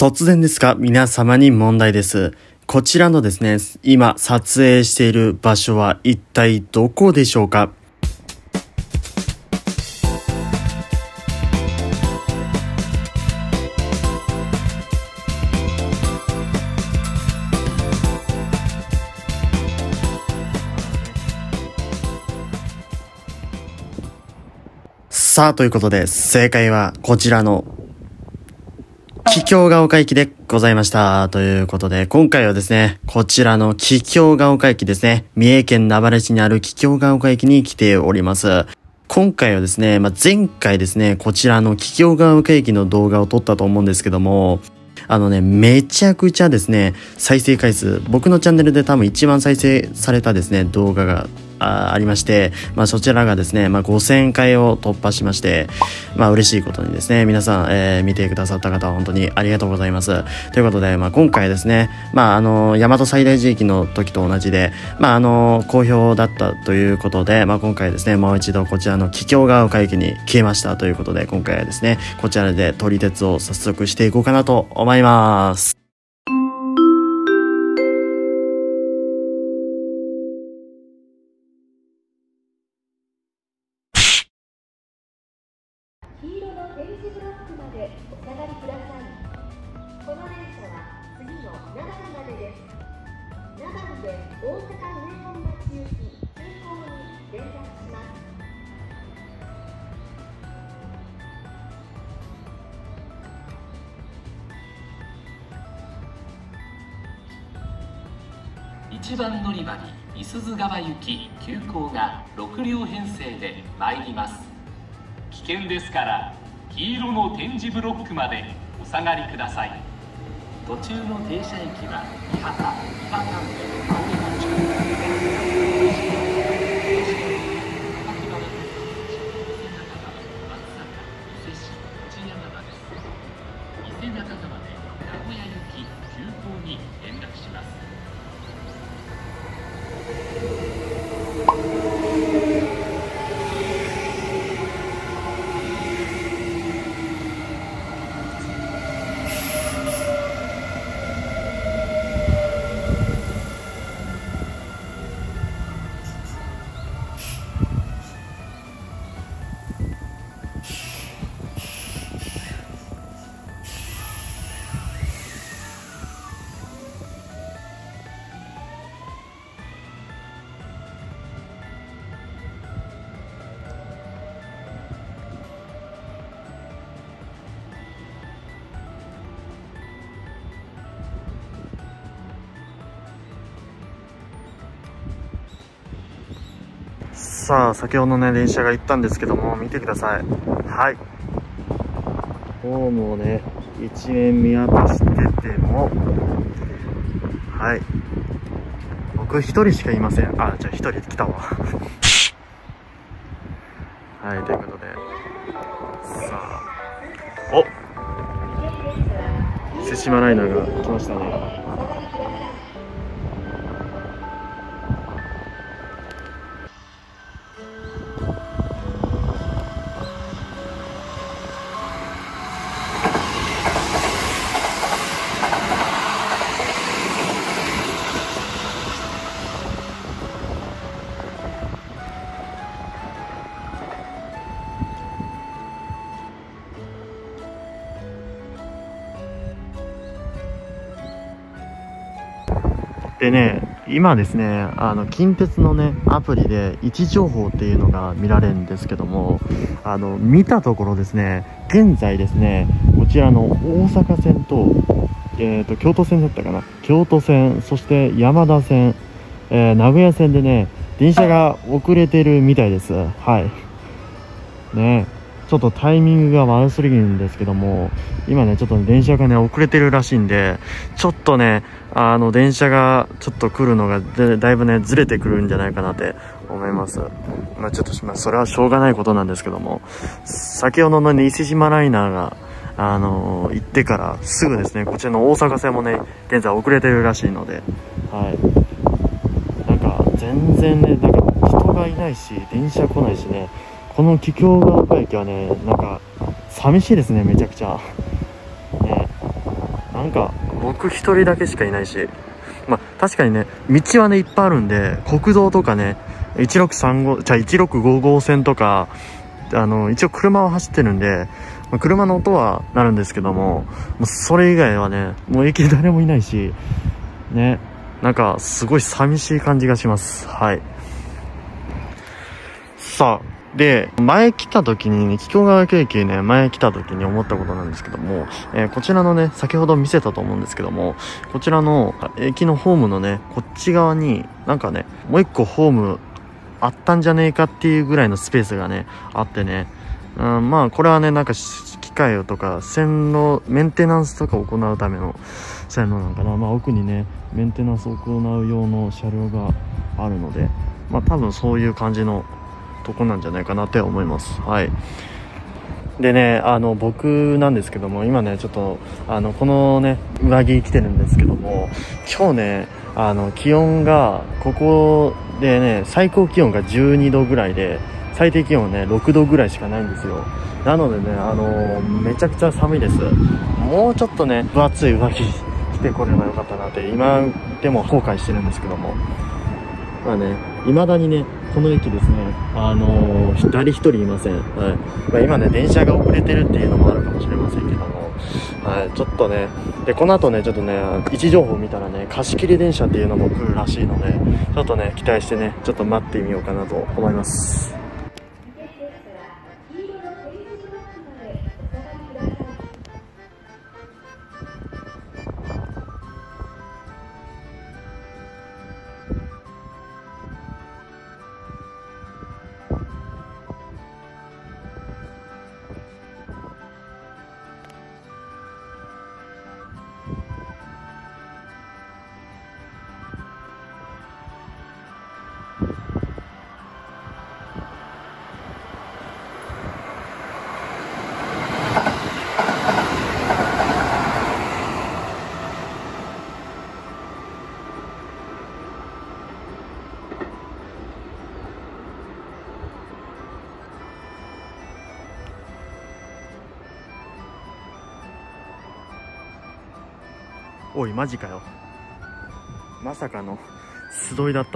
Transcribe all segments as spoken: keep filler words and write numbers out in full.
突然ですが皆様に問題です。こちらのですね、今撮影している場所は一体どこでしょうか？さあ、ということで正解はこちらの桔梗ヶ丘駅でございました。ということで、今回はですね、こちらの桔梗ヶ丘駅ですね、三重県名張市にある桔梗ヶ丘駅に来ております。今回はですね、まあ、前回ですね、こちらの桔梗ヶ丘駅の動画を撮ったと思うんですけども、あのね、めちゃくちゃですね、再生回数、僕のチャンネルで多分一番再生されたですね、動画が あ, ありまして、まあ、そちらがですね、まあ、ごせんかいを突破しまして、まあ、嬉しいことにですね、皆さん、えー、見てくださった方は本当にありがとうございます。ということで、まあ、今回ですね、まあ、あの、大和西大寺駅の時と同じで、まあ、あの、好評だったということで、まあ、今回ですね、もう一度こちらの桔梗ヶ丘駅に消えましたということで、今回はですね、こちらで撮り鉄を早速していこうかなと思います。 黄色の点字ブロックまでお下がりください。この電車は次の長野までです。長野で大阪上本町行き急行に連絡します。 一番乗り場に五十鈴川行き急行がろくりょう編成で参ります。危険ですから黄色の点字ブロックまでお下がりください。途中の停車駅は三幡、三幡で青山地区。伊勢中川で名古屋行き急行に連絡します。 さあ、先ほどね、電車が行ったんですけども、見てください。はい。ホームをね、一面見渡してても、はい。僕一人しかいません。あ、じゃあ一人来たわ。はい、ということで。さあ、お瀬島ライナーが来ましたね。でね、今ですね、あの近鉄のねアプリで位置情報っていうのが見られるんですけども、あの見たところですね、現在ですね、こちらの大阪線と、えーと京都線だったかな、京都線、そして山田線、えー、名古屋線でね、電車が遅れてるみたいです。はいね、ちょっとタイミングが悪すぎるんですけども、今ねちょっと電車がね遅れてるらしいんで、ちょっとねあの電車がちょっと来るのがだいぶねずれてくるんじゃないかなって思います。まあちょっと、まあ、それはしょうがないことなんですけども、先ほどのね伊勢島ライナーがあのー、行ってからすぐですね、こちらの大阪線もね現在遅れてるらしいので、はいなんか全然ねなんか人がいないし電車来ないしね、この桔梗ヶ丘駅はねなんか寂しいですね、めちゃくちゃね。ななんか僕一人だけしかいないし、まあ確かにね道はねいっぱいあるんで、国道とかねいちろくさんごじゃあいちろくご号線とか、あの一応車は走ってるんで、まあ、車の音はなるんですけども、もうそれ以外はねもう駅誰もいないしね、なんかすごい寂しい感じがします。はい。さあで、前来た時にね、桔梗川駅ね、前来た時に思ったことなんですけども、えー、こちらのね、先ほど見せたと思うんですけども、こちらの駅のホームのね、こっち側に、なんかね、もう一個ホームあったんじゃねえかっていうぐらいのスペースがね、あってね、うん、まあ、これはね、なんか、機械とか、線路、メンテナンスとかを行うための線路なんかな。まあ、奥にね、メンテナンスを行う用の車両があるので、まあ、多分そういう感じのとこなんじゃないかなって思います。はい。でね、あの僕なんですけども、今ねちょっとあのこのね上着着てるんですけども、今日ねあの気温がここでね最高気温がじゅうにどぐらいで、最低気温はねろくどぐらいしかないんですよ。なのでねあのめちゃくちゃ寒いです。もうちょっとね分厚い上着着てこればよかったなって今でも後悔してるんですけども、まあね未だにねこの駅ですね、あのー、誰一人いません。はい。まあ、今ね、電車が遅れてるっていうのもあるかもしれませんけども、はい、ちょっとね、で、この後ね、ちょっとね、位置情報見たらね、貸し切り電車っていうのも来るらしいので、ちょっとね、期待してね、ちょっと待ってみようかなと思います。おいマジかよ、まさかの素通りだった。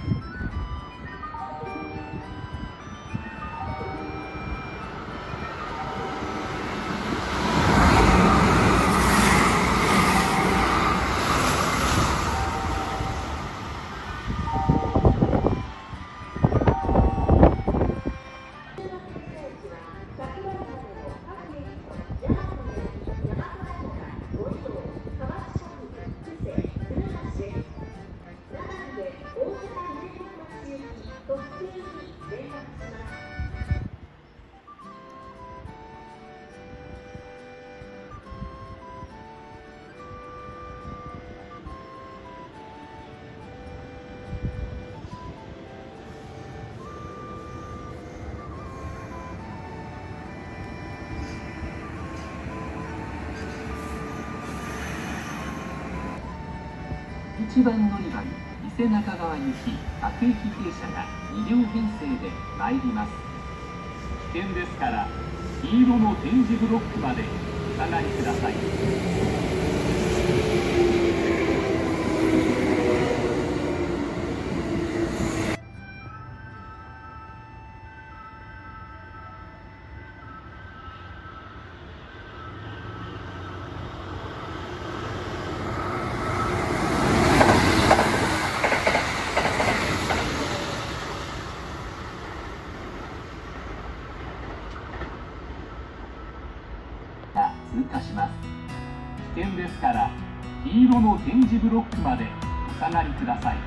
いちばん乗り場に伊勢中川行き各駅停車がにりょう編成で参ります。危険ですから黄色の点字ブロックまでお下がりください。通過します。危険ですから黄色の点字ブロックまでお下がりください。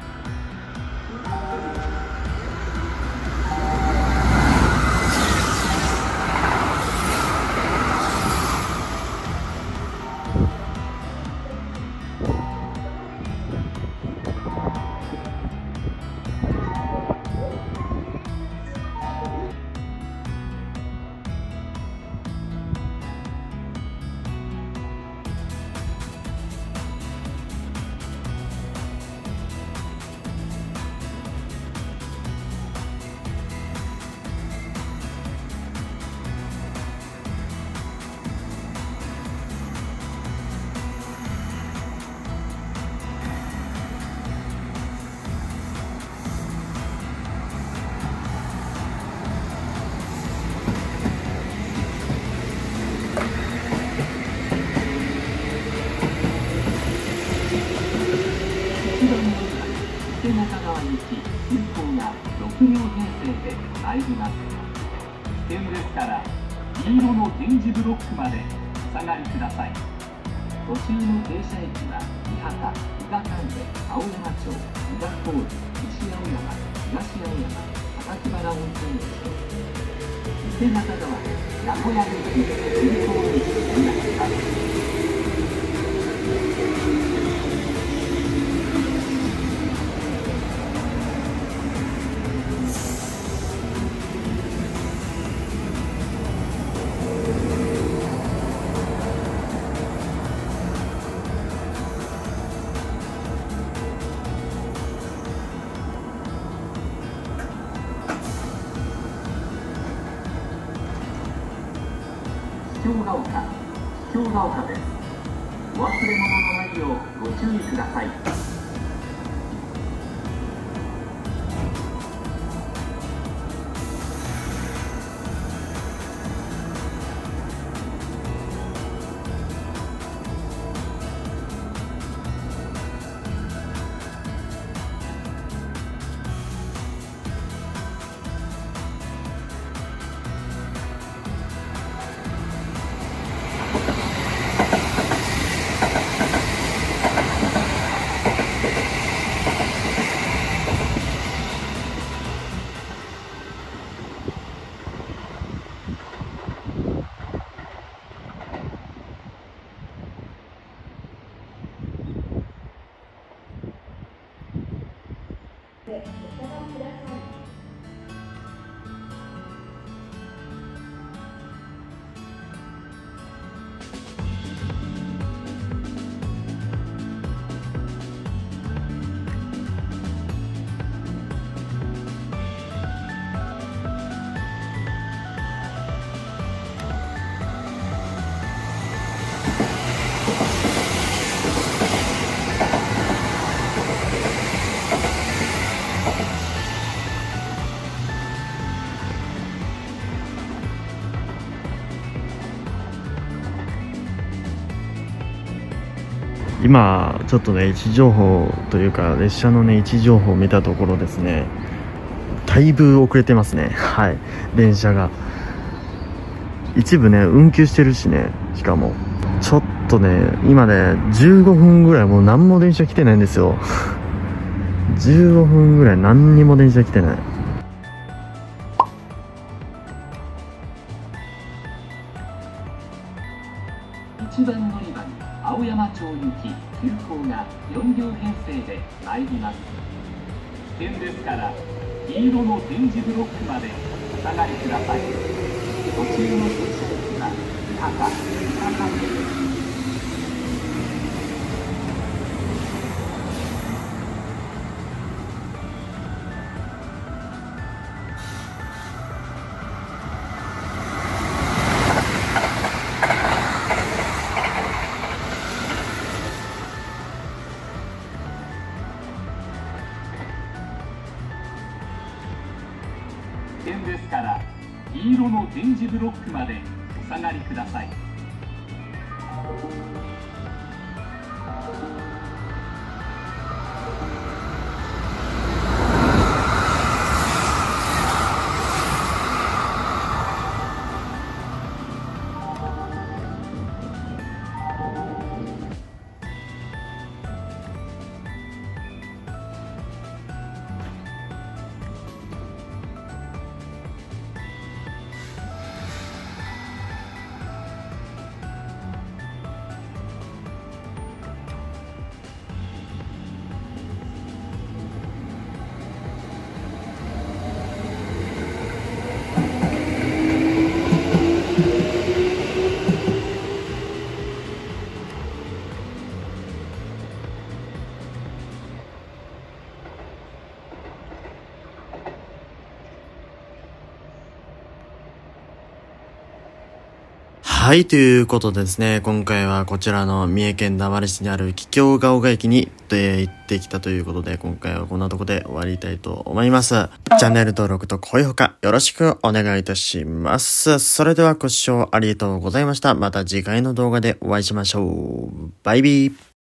き急行がろくりょう編成で参ります。危険ですから黄色の点字ブロックまでお下がりください。途中の停車駅は三畑、伊賀関連、青山町、伊賀高津、西青山、東青山、榊原温泉駅、伊勢中川、名古屋駅、急行駅になります。桔梗ヶ丘、桔梗ヶ丘です。お忘れ物のないようご注意ください。 でお下がりください。 今ちょっとね位置情報というか列車のね位置情報を見たところですね、だいぶ遅れてますね。はい、電車が一部ね運休してるしね、しかもちょっとね今ねじゅうごふんぐらいもう何も電車来てないんですよ。じゅうごふんぐらい何にも電車来てない。 一番乗り場に青山町行き急行がよんりょう編成で参ります。危険ですから黄色の点字ブロックまでお下がりください。途中の停車駅は三畑、伊賀関連です。危険ですから黄色の点字ブロックまでお下がりください。 はい、ということでですね、今回はこちらの三重県名張市にある桔梗ヶ丘駅に、えー、行ってきたということで、今回はこんなとこで終わりたいと思います。チャンネル登録と高評価よろしくお願いいたします。それではご視聴ありがとうございました。また次回の動画でお会いしましょう。バイビー。